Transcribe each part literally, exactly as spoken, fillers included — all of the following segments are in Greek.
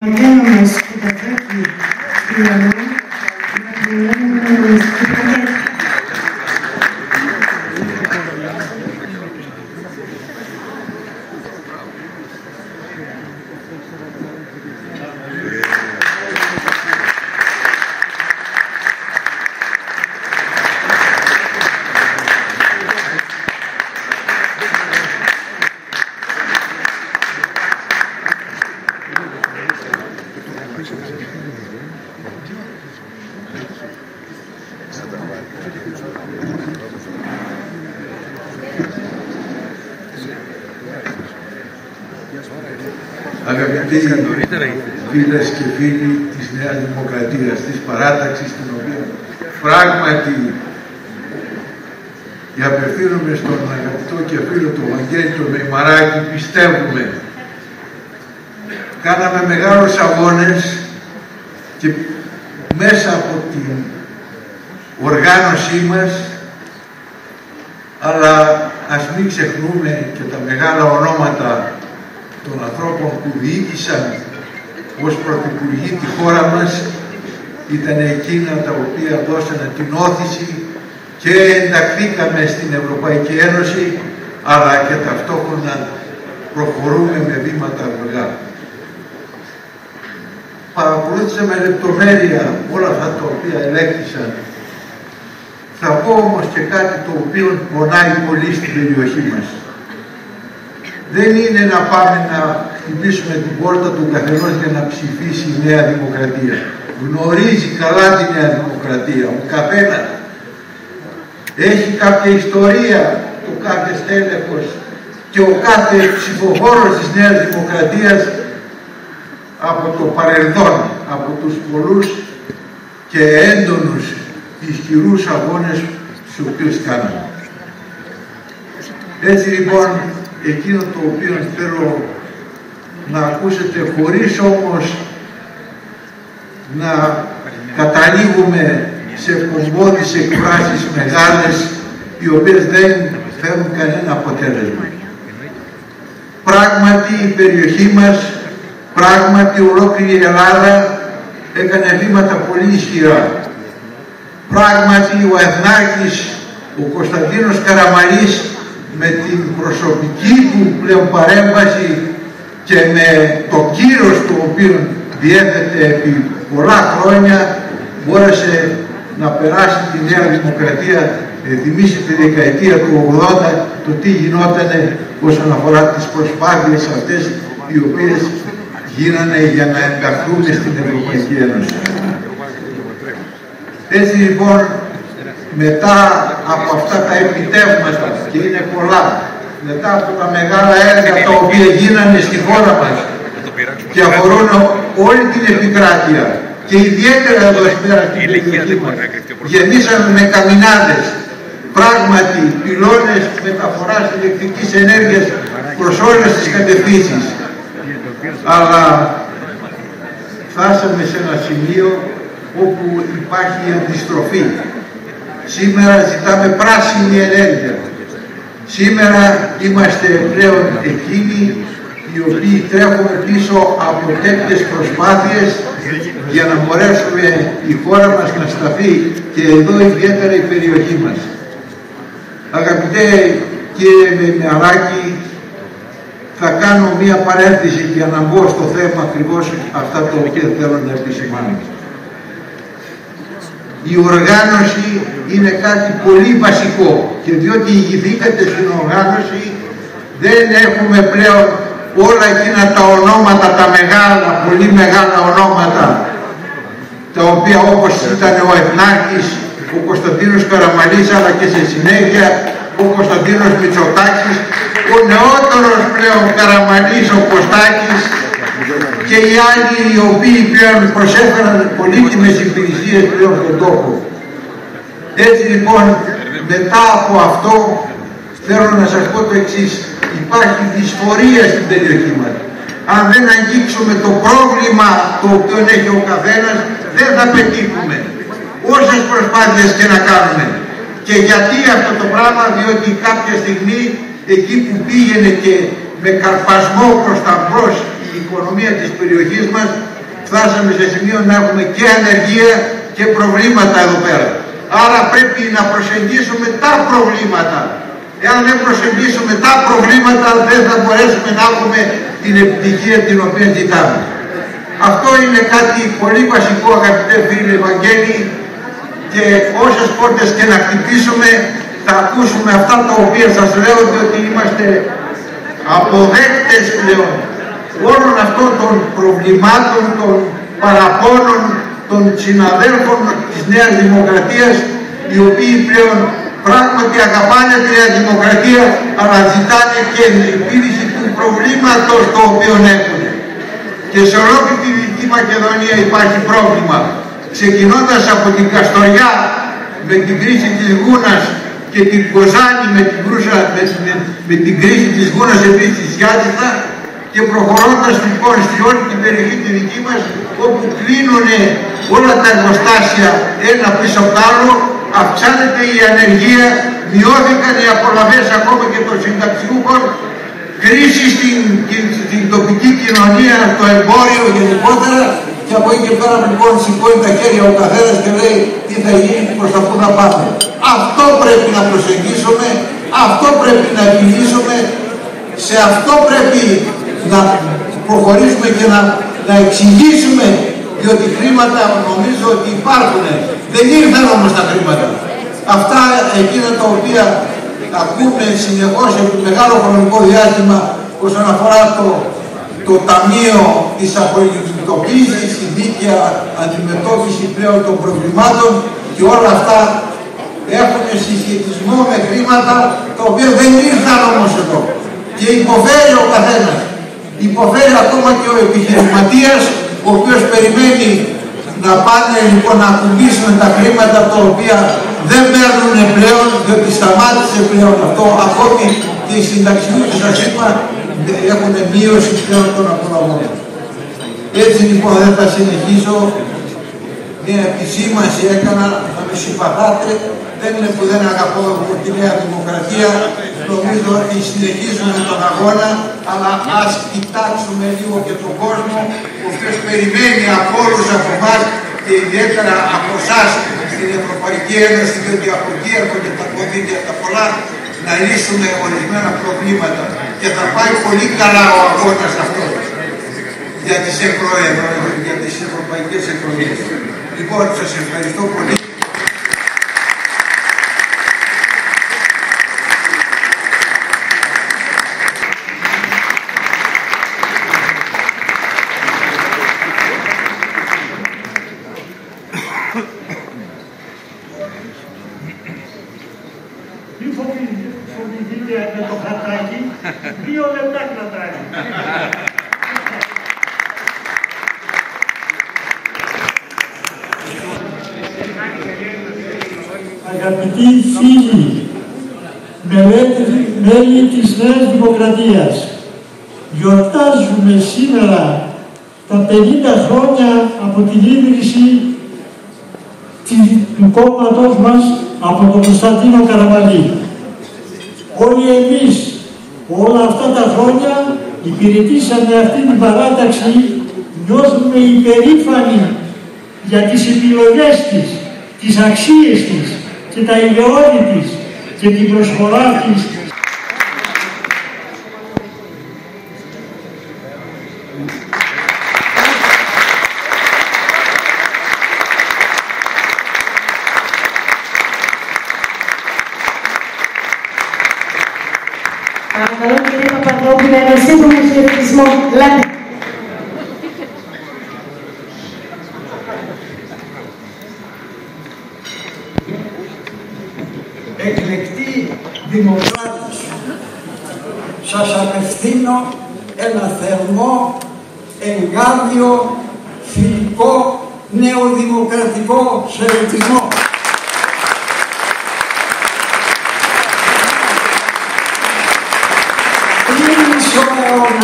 Κάναμε σκουταδάκι στην Ελλάδα να προλάβουμε στην πακέτα. Αγαπητοί φίλες και φίλοι της Νέας Δημοκρατίας, της παράταξης, την οποία πράγματι και απευθύνομαι στον αγαπητό και φίλο του Βαγγέλη τον Μεϊμαράκη, πιστεύουμε. Κάναμε μεγάλους αγώνες και μέσα από την οργάνωσή μας, αλλά ας μην ξεχνούμε και τα μεγάλα ονόματα των ανθρώπων που διοίκησαν ως πρωθυπουργοί τη χώρα μας, ήταν εκείνα τα οποία δώσανε την όθηση και ενταχθήκαμε στην Ευρωπαϊκή Ένωση, αλλά και ταυτόχρονα προχωρούμε με βήματα αργά. Παρακολούθησα με λεπτομέρεια όλα αυτά τα οποία ελέγχθησαν. Θα πω όμως και κάτι το οποίο πονάει πολύ στην περιοχή μας. Δεν είναι να πάμε να χτυπήσουμε την πόρτα του καθενός για να ψηφίσει η Νέα Δημοκρατία. Γνωρίζει καλά τη Νέα Δημοκρατία. Ο καθένας έχει κάποια ιστορία, το κάθε στέλεχος και ο κάθε ψηφοφόρος της Νέας Δημοκρατίας από το παρελθόν, από τους πολλούς και έντονους ισχυρούς αγώνες στους οποίους κάναμε. Έτσι λοιπόν, εκείνο το οποίο θέλω να ακούσετε, χωρίς όμως να καταλήγουμε σε κομβώδεις εκφράσεις μεγάλες, οι οποίες δεν φέρουν κανένα αποτέλεσμα. Πράγματι η περιοχή μας, πράγματι ολόκληρη η Ελλάδα έκανε βήματα πολύ ισχυρά. Πράγματι ο Εθνάρχης, ο Κωνσταντίνος Καραμανλής, με την προσωπική του πλέον παρέμβαση και με το κύρος του οποίο διέθετε επί πολλά χρόνια, μπόρεσε να περάσει τη Νέα Δημοκρατία, θυμίσει τη δεκαετία του ογδόντα, το τι γινότανε όσον αφορά τις προσπάθειες αυτές οι οποίες γίνανε για να ενταχθούμε στην Ευρωπαϊκή Ένωση. Έτσι λοιπόν, μετά από αυτά τα επιτεύγματα, και είναι πολλά, μετά από τα μεγάλα έργα τα οποία γίνανε στη χώρα μας και αφορούν όλη την επικράτεια και ιδιαίτερα εδώ πέρα στην περιοχή μας, γεμίσαμε με καμινάδες, πράγματι πυλώνες μεταφοράς ηλεκτρικής ενέργειας προς όλες τις κατευθύνσεις, αλλά φτάσαμε σε ένα σημείο όπου υπάρχει αντιστροφή. Σήμερα ζητάμε πράσινη ενέργεια. Σήμερα είμαστε πλέον εκείνοι οι οποίοι τρέχουμε πίσω από τέτοιες προσπάθειες για να μπορέσουμε η χώρα μας να σταθεί, και εδώ ιδιαίτερα η περιοχή μας. Αγαπητέ κύριε Μεϊμαράκη, θα κάνω μία παρένθεση για να μπω στο θέμα ακριβώς αυτά τα οποία θέλω να επισημάνω. Η οργάνωση είναι κάτι πολύ βασικό, και διότι ηγηθήκατε στην οργάνωση, δεν έχουμε πλέον όλα εκείνα τα ονόματα, τα μεγάλα, πολύ μεγάλα ονόματα, τα οποία όπως ήταν ο Εθνάρχης, ο Κωνσταντίνος Καραμανλής, αλλά και σε συνέχεια ο Κωνσταντίνος Μητσοτάκης, ο νεότερος πλέον Καραμανλής, ο Κωστάκης, και οι άλλοι οι οποίοι πλέον προσέφεραν πολύτιμες υπηρεσίες πλέον στον τόπο. Έτσι λοιπόν, μετά από αυτό θέλω να σας πω το εξής: υπάρχει δυσφορία στην περιοχή μας. Αν δεν αγγίξουμε το πρόβλημα το οποίο έχει ο καθένας, δεν θα πετύχουμε όσες προσπάθειες και να κάνουμε. Και γιατί αυτό το πράγμα? Διότι κάποια στιγμή, εκεί που πήγαινε και με καρπασμό προς τα μπρος η οικονομία της περιοχής μας, φτάσαμε σε σημείο να έχουμε και ανεργία και προβλήματα εδώ πέρα. Άρα πρέπει να προσεγγίσουμε τα προβλήματα. Εάν δεν προσεγγίσουμε τα προβλήματα, δεν θα μπορέσουμε να έχουμε την επιτυχία την οποία ζητάμε. Αυτό είναι κάτι πολύ βασικό, αγαπητέ φίλοι Ευαγγέλη, και όσες πόρτες και να χτυπήσουμε, θα ακούσουμε αυτά τα οποία σας λέω, ότι είμαστε αποδέκτες πλέον όλων αυτών των προβλημάτων, των παραπώνων των συναδέλφων της Νέας Δημοκρατίας, οι οποίοι πλέον πράγματι αγαπάνε τη Νέα Δημοκρατία, αλλά ζητάνε και την επίλυση του προβλήματος το οποίο έχουν. Και σε ολόκληρη τη Δυτική Μακεδονία υπάρχει πρόβλημα. Ξεκινώντας από την Καστοριά με την κρίση της Γούνας και την Κοζάνη με την, κρούσα, με, με, με την κρίση της Γούνας επίσης της Γιάτιθα, και προχωρώντας λοιπόν στη όλη την περιοχή τη δική μας, όπου κλείνουν όλα τα εργοστάσια ένα πίσω από το άλλο, αυξάνεται η ανεργία, μειώθηκαν οι απολαβές ακόμα και των συνταξιούχων, κρίση στην, στην, στην τοπική κοινωνία, στο εμπόριο γενικότερα, και από εκεί και πέρα λοιπόν σηκώνει τα χέρια ο καθένας και λέει τι θα γίνει, προς τα πού να πάμε. Αυτό πρέπει να προσεγγίσουμε, αυτό πρέπει να επιλύσουμε, σε αυτό πρέπει να προχωρήσουμε και να, να εξηγήσουμε, διότι χρήματα νομίζω ότι υπάρχουν. Δεν ήρθαν όμως τα χρήματα. Αυτά εκείνα τα οποία ακούμε συνεχώς επί μεγάλο χρονικό διάστημα όσον αφορά το, το Ταμείο της Απολυτοποίησης, η δίκαια αντιμετώπιση πλέον των προβλημάτων, και όλα αυτά έχουν συσχετισμό με χρήματα τα οποία δεν ήρθαν όμως εδώ. Και υποφέρει ο καθένας. Υποφέρει ακόμα και ο επιχειρηματίας, ο οποίος περιμένει να πάνε λοιπόν να ακουμπήσουν τα χρήματα τα οποία δεν παίρνουν πλέον, διότι σταμάτησε πλέον αυτό. Ακόμη και οι συνταξιούχοι, σας είπα, έχουν μείωση πλέον των απολαβών. Έτσι λοιπόν δεν θα συνεχίσω. Μια επισήμανση έκανα, να με συμπαθάτε. Δεν είναι που δεν αγαπώ τη Νέα Δημοκρατία. Νομίζω ότι συνεχίζουμε τον αγώνα, αλλά ας κοιτάξουμε λίγο και τον κόσμο, ο οποίος περιμένει από όλους από εμάς και ιδιαίτερα από εσάς στην Ευρωπαϊκή Ένωση, διότι από εκεί έρχονται τα κονδύλια τα πολλά, να λύσουμε ορισμένα προβλήματα. Και θα πάει πολύ καλά ο αγώνας αυτός για τις εκλογές, για τις ευρωπαϊκές εκλογές. Λοιπόν, σας ευχαριστώ πολύ. Μην φοβηθείτε με το χαρτάκι, δύο λεπτά κρατάει. Αγαπητοί φίλοι, μέλη της Νέας Δημοκρατίας, γιορτάζουμε σήμερα τα πενήντα χρόνια από την ίδρυση του κόμματος μας από τον Κωνσταντίνο Καραμανλή. Όλοι εμείς όλα αυτά τα χρόνια υπηρετήσαμε αυτή την παράταξη, νιώθουμε υπερήφανοι για τις επιλογές της, τις αξίες της και τα ιδεώδη της και την προσφορά της. Παρακαλώ κύριε Παπαδόπουλε, ένα σύντομο χαιρετισμό. Λέτε. Εκλεκτοί δημοκράτες, σας απευθύνω ένα θερμό, εγκάρδιο, φιλικό, νεοδημοκρατικό χαιρετισμό. Πριν μισό αιώνα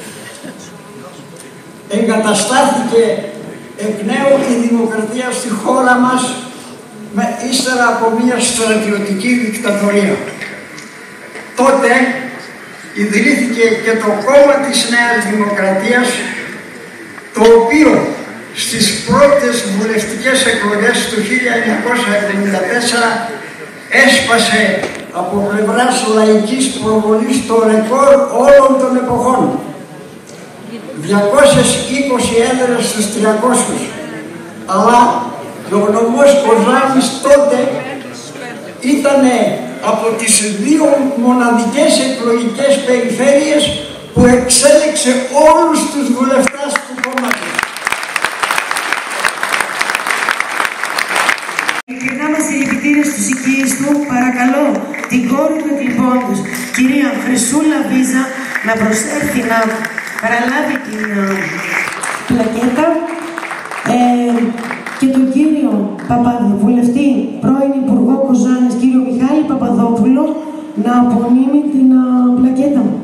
εγκαταστάθηκε εκ νέου η δημοκρατία στη χώρα μας με ύστερα από μια στρατιωτική δικτατορία. Τότε ιδρύθηκε και το κόμμα της Νέας Δημοκρατίας, το οποίο στις πρώτες βουλευτικές εκλογές του χίλια εννιακόσια εβδομήντα τέσσερα έσπασε από πλευράς λαϊκής προβολής το ρεκόρ όλων των εποχών. διακόσιες είκοσι έδρες στους τριακόσιους. Αλλά ο γνωμός Κοζάνης τότε ήταν από τις δύο μοναδικές εκλογικές περιφέρειες που εξέλεξε όλους τους βουλευτές του κόμματος. Ειλικρινά μας συλληπιτήρια στους οικείς του, παρακαλώ την κόρη του εκλειπώντος, κυρία Χρυσούλα Βίζα, να προσέλθει να παραλάβει την πλακέτα ε, και τον κύριο Παπαδοβουλευτή, πρώην Υπουργό Κοζάνης, κύριο Μιχάλη Παπαδόπουλο, να απομείνει την πλακέτα.